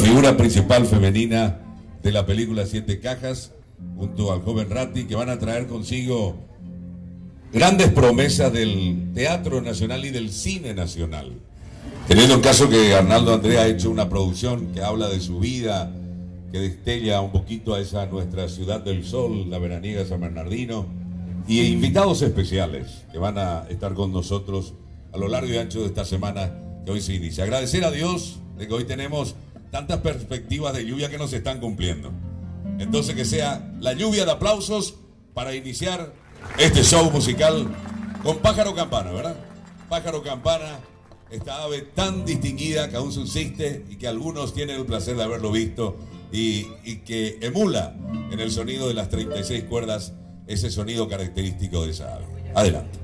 figura principal femenina de la película Siete Cajas, junto al joven Ratti, que van a traer consigo grandes promesas del teatro nacional y del cine nacional. Teniendo en caso que Arnaldo André ha hecho una producción que habla de su vida, que destella un poquito a esa nuestra ciudad del sol, la veraniega San Bernardino, y invitados especiales que van a estar con nosotros a lo largo y ancho de esta semana que hoy se inicia. Agradecer a Dios de que hoy tenemos tantas perspectivas de lluvia que nos están cumpliendo. Entonces que sea la lluvia de aplausos para iniciar este show musical con Pájaro Campana, ¿verdad? Pájaro Campana, esta ave tan distinguida que aún subsiste y que algunos tienen el placer de haberlo visto y que emula en el sonido de las 36 cuerdas ese sonido característico de esa ave. Adelante.